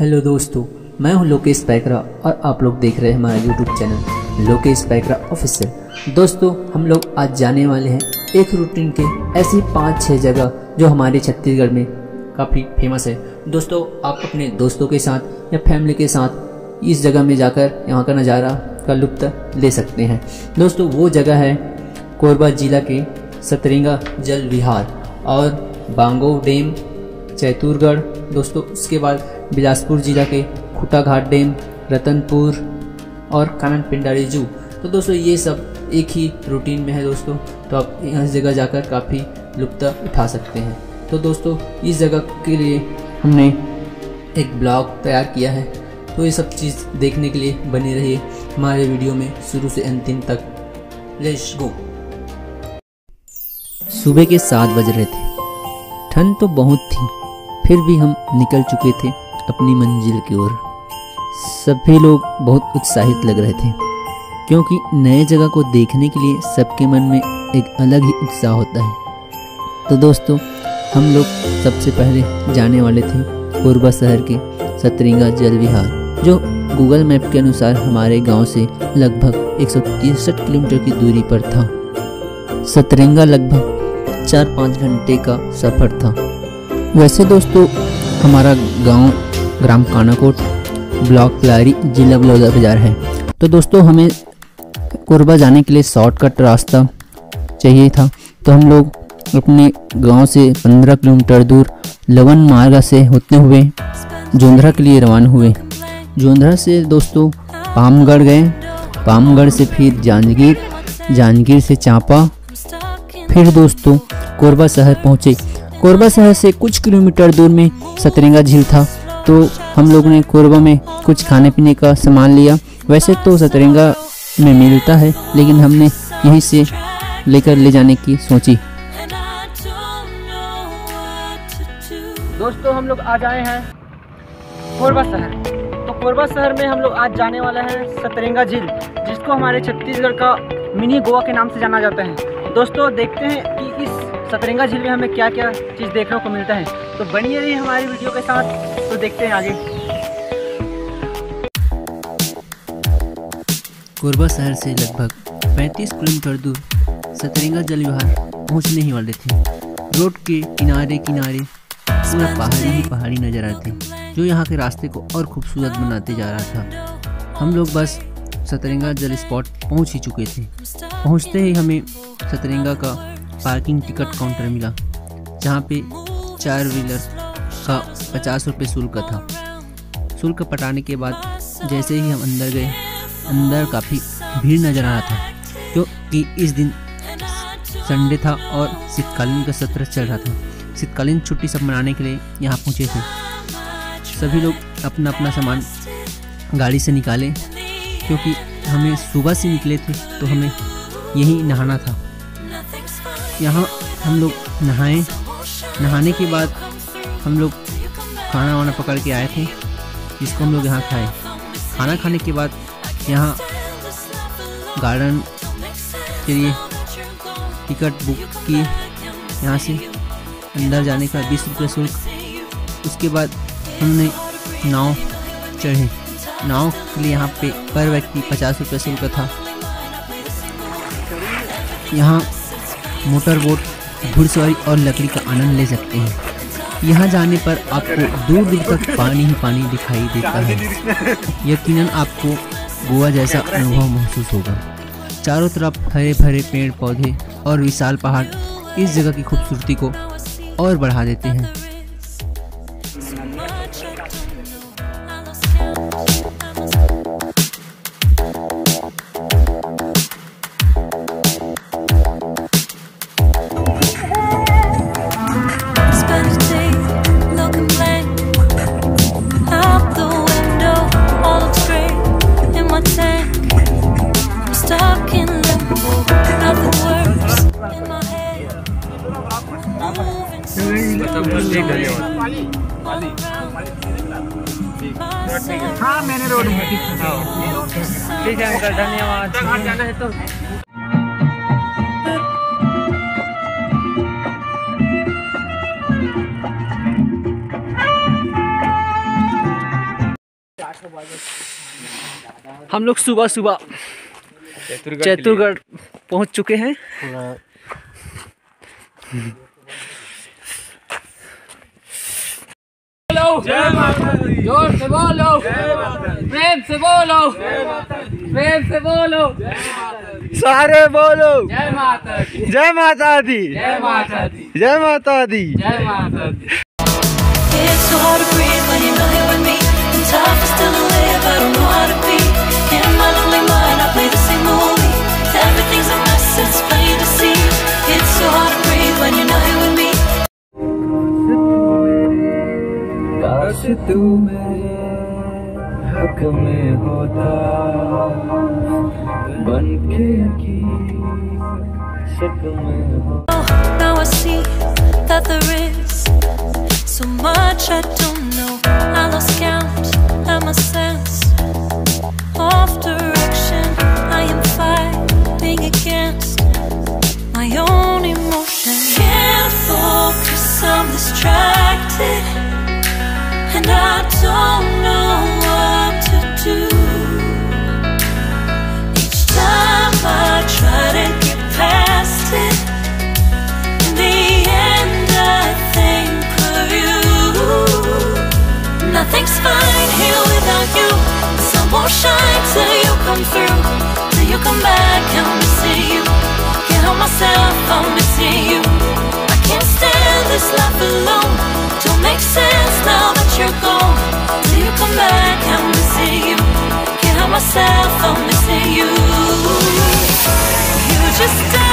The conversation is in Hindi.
हेलो दोस्तों, मैं हूं लोकेश पैकरा और आप लोग देख रहे हैं हमारा YouTube channel Lokesh Paikra official. दोस्तों, हम लोग आज जाने वाले हैं एक रूटीन के ऐसी 5-6 जगह जो हमारे छत्तीसगढ़ में काफ़ी फेमस है। दोस्तों, आप अपने दोस्तों के साथ या फैमिली के साथ इस जगह में जाकर यहाँ का नज़ारा का लुत्फ़ ले सकते हैं। दोस्तों, वो जगह है कोरबा जिला के सतरंगा जल विहार और बांगो डैम, चैतुरगढ़। दोस्तों, उसके बाद बिलासपुर जिला के खुटा घाट डैम, रतनपुर और कानन पिंडारी जू। तो दोस्तों, ये सब एक ही रूटीन में है दोस्तों, तो आप इस जगह जाकर काफ़ी लुत्फ़ उठा सकते हैं। तो दोस्तों, इस जगह के लिए हमने एक ब्लॉग तैयार किया है, तो ये सब चीज़ देखने के लिए बने रहिए हमारे वीडियो में शुरू से अंतिम तक। Let's go. सुबह के 7 बज रहे थे। ठंड तो बहुत थी, फिर भी हम निकल चुके थे अपनी मंजिल की ओर। सभी लोग बहुत उत्साहित लग रहे थे, क्योंकि नए जगह को देखने के लिए सबके मन में एक अलग ही उत्साह होता है। तो दोस्तों, हम लोग सबसे पहले जाने वाले थे कोरबा शहर के सतरंगा जल विहार, जो गूगल मैप के अनुसार हमारे गांव से लगभग 163 किलोमीटर की दूरी पर था। सतरंगा लगभग 4-5 घंटे का सफ़र था। वैसे दोस्तों, हमारा गांव ग्राम कानाकोट, ब्लॉक पिलारी, जिला बलौदाबाजार है। तो दोस्तों, हमें कोरबा जाने के लिए शॉर्टकट रास्ता चाहिए था, तो हम लोग अपने गांव से 15 किलोमीटर दूर लवन मार्ग से होते हुए जोंधरा के लिए रवाना हुए। जोंधरा से दोस्तों पामगढ़ गए, पामगढ़ से फिर जांजगीर, जांजगीर से चांपा, फिर दोस्तों कोरबा शहर पहुँचे। कोरबा शहर से कुछ किलोमीटर दूर में सतरंगा झील था, तो हम लोग ने कोरबा में कुछ खाने पीने का सामान लिया। वैसे तो सतरंगा में मिलता है, लेकिन हमने यहीं से लेकर ले जाने की सोची। दोस्तों, हम लोग आज आए हैं कोरबा शहर। तो कोरबा शहर में हम लोग आज जाने वाले हैं सतरंगा झील, जिसको हमारे छत्तीसगढ़ का मिनी गोवा के नाम से जाना जाता है। दोस्तों, देखते हैं कि इस सतरंगा झील में हमें क्या क्या चीज़ देखने को मिलता है। तो बनिए रहिए हमारी वीडियो के साथ, तो देखते हैं आगे। कोरबा शहर से लगभग 35 किलोमीटर दूर सतरंगा जल विहार पहुँचने ही वाले थे। रोड के किनारे किनारे पूरा पहाड़ी ही पहाड़ी नजर आते, जो यहाँ के रास्ते को और खूबसूरत बनाते जा रहा था। हम लोग बस सतरंगा जल स्पॉट पहुँच ही चुके थे। पहुँचते ही हमें सतरंगा का पार्किंग टिकट काउंटर मिला, जहाँ पे 4 व्हीलर का 50 रुपये शुल्क था। शुल्क पटाने के बाद जैसे ही हम अंदर गए, अंदर काफ़ी भीड़ नज़र आ रहा था, क्योंकि इस दिन संडे था और शीतकालीन का सत्र चल रहा था। शीतकालीन छुट्टी सब मनाने के लिए यहाँ पहुँचे थे। सभी लोग अपना अपना सामान गाड़ी से निकाले, क्योंकि हमें सुबह से निकले थे, तो हमें यहीं नहाना था। यहाँ हम लोग नहाए। नहाने के बाद हम लोग खाना वाना पकड़ के आए थे, जिसको हम लोग यहाँ खाए। खाना खाने के बाद यहाँ गार्डन के लिए टिकट बुक किए। यहाँ से अंदर जाने का 20 रुपये शुल्क। उसके बाद हमने नाव चढ़े। नाव के लिए यहाँ पे पर व्यक्ति 50 रुपये शुल्क था। यहाँ मोटर बोट, घुड़सवारी और लकड़ी का आनंद ले सकते हैं। यहाँ जाने पर आपको दूर दूर तक पानी ही पानी दिखाई देता है। यकीनन आपको गोवा जैसा अनुभव महसूस होगा। चारों तरफ हरे भरे पेड़ पौधे और विशाल पहाड़ इस जगह की खूबसूरती को और बढ़ा देते हैं। हाँ, मैंने रोड में ठीक है अंकल, धन्यवाद। जाना है तो हम लोग सुबह सुबह चैतुरगढ़ पहुंच चुके हैं। जय माता दी। जोर से बोलो, प्रेम से बोलो, प्रेम से बोलो, सारे बोलो जय माता दी, जय माता दी, जय माता दी, जय माता दी, जय माता दी। It's so hard to breathe when you're not here with me. And tough is still to live, I don't know how to be. In my lonely mind, I play the same movie. Everything's a mess, it's plain to see. It's so hard to breathe when you're not here with me. काश तू मेरे हक में होता, बन के शक में हो। Now I see that there is so much I don't know. I lost count and my sense of direction. I am fighting against my own emotion. Can't focus, I'm distracted, and I don't know what to do. Each time I try to get past it, in the end I think of you. Nothing's fine here without you. The sun won't shine till you come through, till you come back. I'm missing you. Can't help myself, I'm missing you. I can't stand this life alone. Don't make sense now that you're gone. Till you come back, I'm missing you. Can't help myself, I'm missing you. You just